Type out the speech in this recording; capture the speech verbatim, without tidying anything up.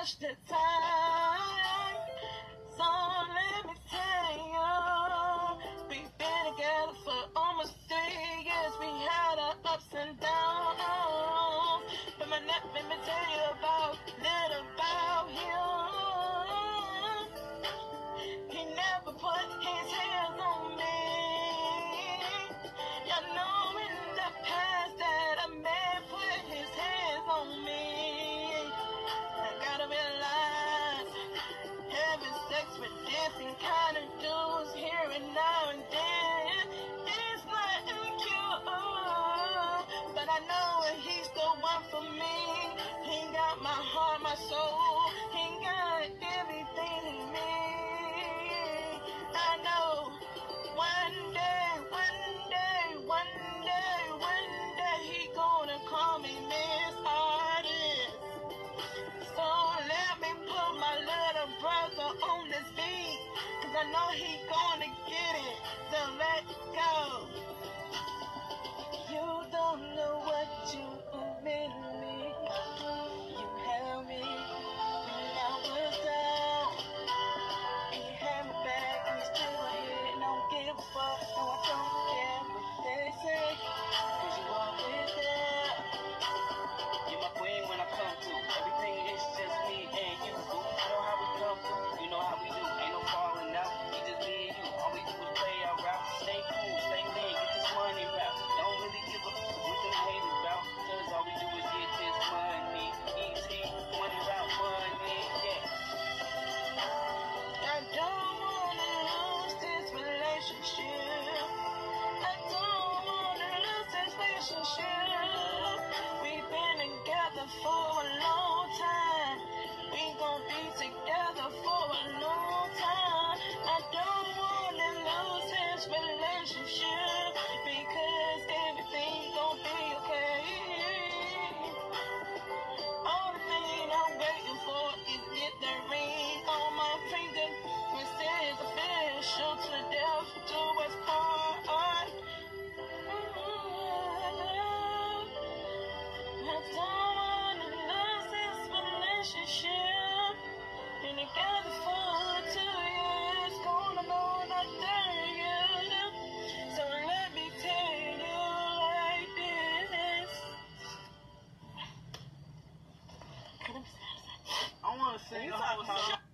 rush the time. So let me tell you, we've been together for almost three years. We had our ups and downs. But my neck, let me tell you about, little about him. He never put his hands on me. Y'all know in the past that a man put his hands on me. I gotta realize, having sex with different kind of dudes here and now and then is nothing cute. But I know he's the one for me. He got my heart, my soul. He got everything in me. I know one day, one day, one day, one day he gonna call me Miss Artist. So let me put my little brother on this beat, cause I know he gonna get it, so let go. You don't know what you meant to me. You held me when I was down, and you had me back, and you still here, and I don't give a fuck, no I don't care what they say, cause you always there. You're my queen when I come to. Everything is just me and you. Boo. You know how we come through. You know how we do. Ain't no falling out. We just me and you. All we do is play our route. Stay cool, stay lean, get this money route. Don't really give a fuck what them haters about. Cause all we do is get this money. Easy, money route, money, yeah. I don't wanna lose this relationship. I don't wanna lose this relationship. We've been together for a long time. We gon' be together for a long time. I don't wanna lose this relationship because everything gon' be okay. All the thing I'm waiting for is get the ring on my finger. It says official to death do us part. I don't wanna lose this relationship. Been together for two years, gonna go on a third year. So let me tell you like this. I wanna sing a whole song.